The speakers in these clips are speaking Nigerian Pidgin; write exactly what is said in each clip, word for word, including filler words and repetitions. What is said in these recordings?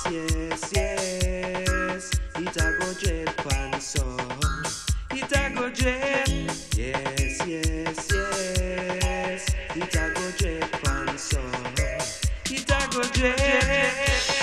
yes, yes. It a go jet pan so. It a go jet. Yes, yes, yes. It a go jet pan so. It a go jet.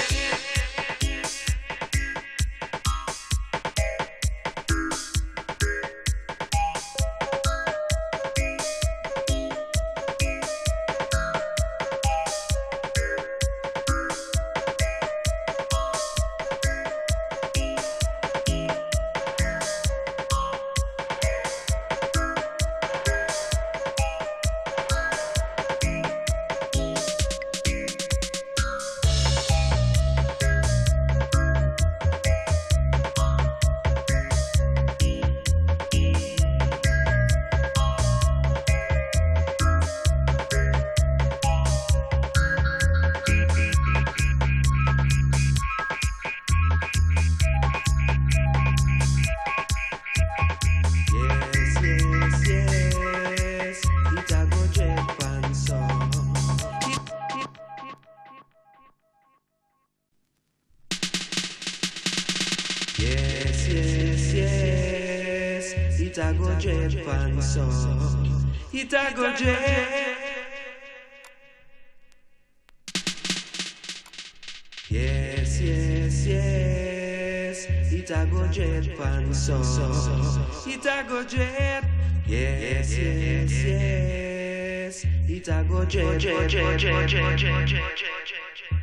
Yes, yes, yes. It a go jet pan so. It a go jet. Yes, yes, yes. It a go jet pan so. It a go jet. Yes, yes, yes. It a go jet, jet, jet, jet, jet, jet, jet, jet.